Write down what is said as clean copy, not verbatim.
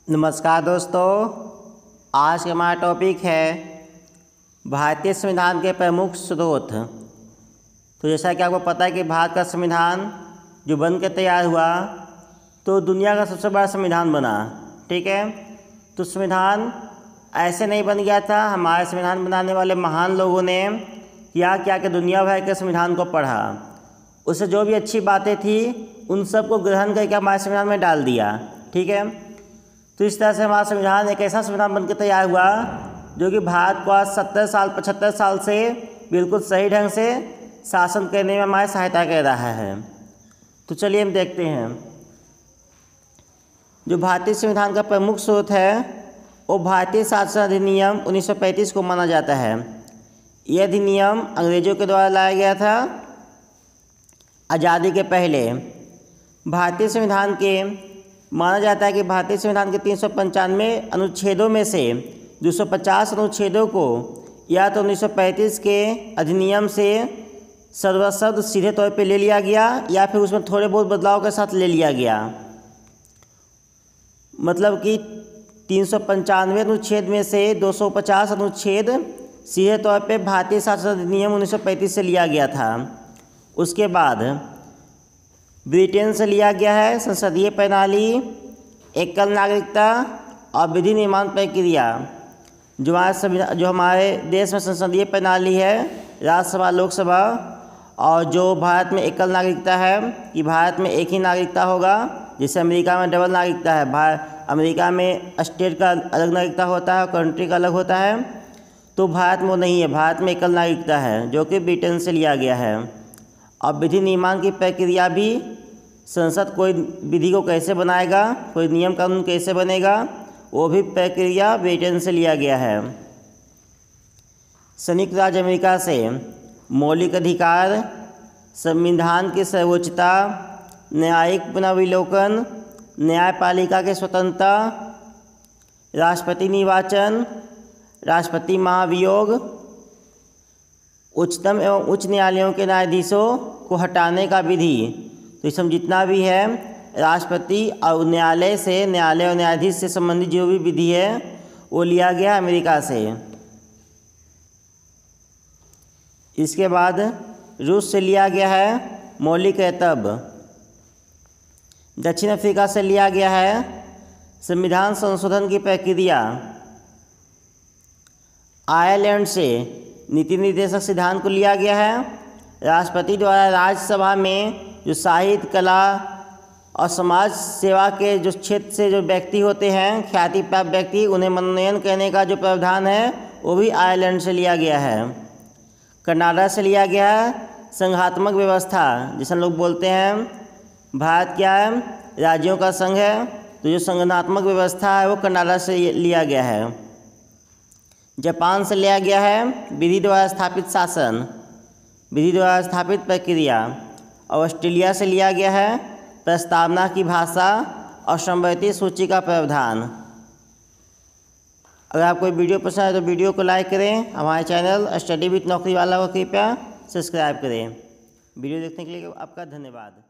नमस्कार दोस्तों, आज का हमारा टॉपिक है भारतीय संविधान के प्रमुख स्रोत। तो जैसा कि आपको पता है कि भारत का संविधान जो बन के तैयार हुआ तो दुनिया का सबसे बड़ा संविधान बना। ठीक है, तो संविधान ऐसे नहीं बन गया था। हमारे संविधान बनाने वाले महान लोगों ने क्या क्या कि दुनिया भर के संविधान को पढ़ा, उससे जो भी अच्छी बातें थी उन सब को ग्रहण करके हमारे संविधान में डाल दिया। ठीक है, तो इस तरह से हमारा संविधान एक ऐसा संविधान बनकर तैयार हुआ जो कि भारत को आज 75 साल से बिल्कुल सही ढंग से शासन करने में हमारी सहायता कर रहा है। तो चलिए हम देखते हैं। जो भारतीय संविधान का प्रमुख स्रोत है वो भारतीय शासन अधिनियम 1935 को माना जाता है। यह अधिनियम अंग्रेजों के द्वारा लाया गया था आज़ादी के पहले। भारतीय संविधान के माना जाता है कि भारतीय संविधान के 395 अनुच्छेदों में से 250 अनुच्छेदों को या तो 1935 के अधिनियम से सर्वशब्द सीधे तौर पे ले लिया गया या फिर उसमें थोड़े बहुत बदलाव के साथ ले लिया गया। मतलब कि 395 अनुच्छेद में से 250 अनुच्छेद सीधे तौर पे भारतीय शासन अधिनियम 1935 से लिया गया था। उसके बाद ब्रिटेन से लिया गया है संसदीय प्रणाली, एकल नागरिकता और विधि निर्माण प्रक्रिया। जो हमारे देश में संसदीय प्रणाली है, राज्यसभा लोकसभा, और जो भारत में एकल नागरिकता है कि भारत में एक ही नागरिकता होगा, जैसे अमेरिका में डबल नागरिकता है। अमेरिका में स्टेट का अलग नागरिकता होता है और कंट्री का अलग होता है, तो भारत में वो नहीं है। भारत में एकल नागरिकता है जो कि ब्रिटेन से लिया गया है। अब विधि निर्माण की प्रक्रिया भी, संसद कोई विधि को कैसे बनाएगा, कोई नियम कानून कैसे बनेगा, वो भी प्रक्रिया ब्रिटेन से लिया गया है। संयुक्त राज्य अमेरिका से मौलिक अधिकार, संविधान की सर्वोच्चता, न्यायिक पुनर्विलोकन, न्यायपालिका की स्वतंत्रता, राष्ट्रपति निर्वाचन, राष्ट्रपति महाभियोग, उच्चतम एवं उच्च न्यायालयों के न्यायाधीशों को हटाने का विधि। तो इसमें जितना भी है राष्ट्रपति और न्यायालय और न्यायाधीश से संबंधित जो भी विधि है वो लिया गया अमेरिका से। इसके बाद रूस से लिया गया है मौलिक कर्तव्य। दक्षिण अफ्रीका से लिया गया है संविधान संशोधन की प्रक्रिया। आयरलैंड से नीति निर्देशक सिद्धांत को लिया गया है। राष्ट्रपति द्वारा राज्यसभा में जो साहित्य, कला और समाज सेवा के जो क्षेत्र से जो व्यक्ति होते हैं, ख्याति प्राप्त व्यक्ति, उन्हें मनोनयन करने का जो प्रावधान है वो भी आयरलैंड से लिया गया है। कनाडा से लिया गया है संघात्मक व्यवस्था, जिसे लोग बोलते हैं भारत क्या है, राज्यों का संघ है, तो जो संगठनात्मक व्यवस्था है वो कनाडा से लिया गया है। जापान से लिया गया है विधि द्वारा स्थापित शासन, विधि द्वारा स्थापित प्रक्रिया। और ऑस्ट्रेलिया से लिया गया है प्रस्तावना की भाषा और समवर्ती सूची का प्रावधान। अगर आपको वीडियो पसंद आए तो वीडियो को लाइक करें। हमारे चैनल स्टडी विथ नौकरी वाला को कृपया सब्सक्राइब करें। वीडियो देखने के लिए आपका धन्यवाद।